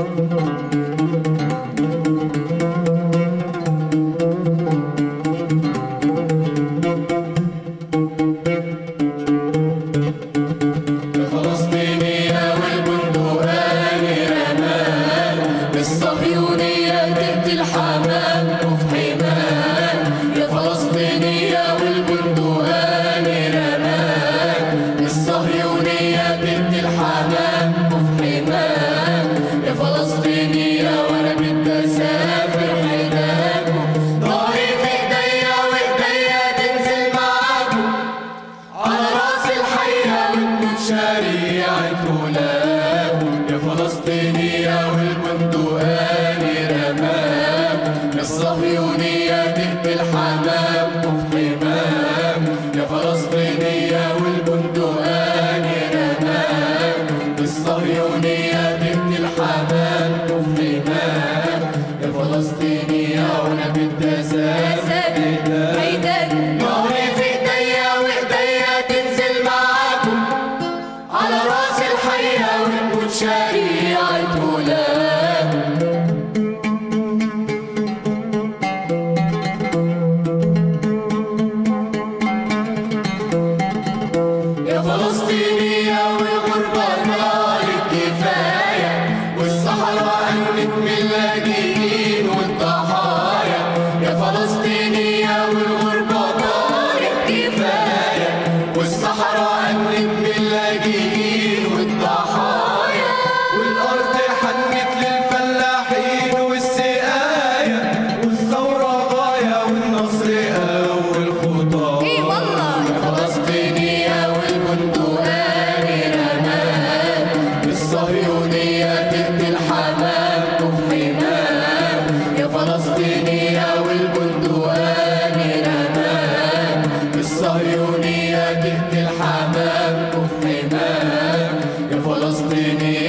الصهيونية ضد الحمام وفي حمام، يا فلسطينية والبندقان رمام. الصهيونية ضد الحمام وفي حمام، يا فلسطينية وانا بدي اسافر حداكم. ضهري في ايديا وايديا تنزل معاكم، على راس الحية وانتم شريعة ولاكم. يا فلسطينية والبندقان رمام، الصهيونية ضد الحمام وفي حمام، يا فلسطينية والبندقان رمام. الصهيونية ضد الحمام وفي حمام، يا فلسطينية وانا بدي اسافر حداكم. ضهري في ايديا وايديا تنزل معاكم، على راس الحية وانتم شريعة ولاكم. يا فلسطينية والغربة نالت كفاية، والصحراء أنت من اللاجئين والضحايا. يا فلسطينية والغربة نالت كفاية، والصحراء أنت من اللاجئين والضحايا. والأرض حنت للفلاحين والسقاية، والثورة غاية والنصر أول خطايا. إي والله. يا فلسطينية والبندقان رمام، الصهيونية ضد الحمام وفي حمام. يا فلسطينية والبندقان رمام، الصهيونية ضد الحمام وفي حمام. يا فلسطينية